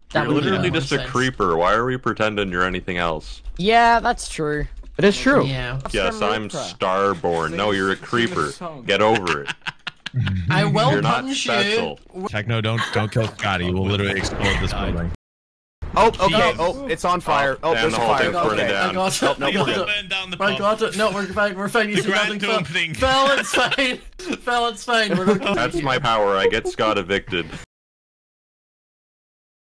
You're literally just a creeper. Why are we pretending you're anything else? Yeah, that's true. It is true. Yeah. Yes, I'm Starborn. No, you're a creeper. Get over it. I will You're not punch special. you. Techno, don't kill Scotty. We'll literally explode this building. Oh, okay. Oh, it's on fire. Oh, and there's the a whole fire. thing's burning Okay. down. I got it. Nope, I got it. Burn down the I pub. got it. No, we're fine. We're fine. You The see nothing. grand opening. Fell, it's fine. Fell, it's fine. We're not That's my power. I get Scott evicted.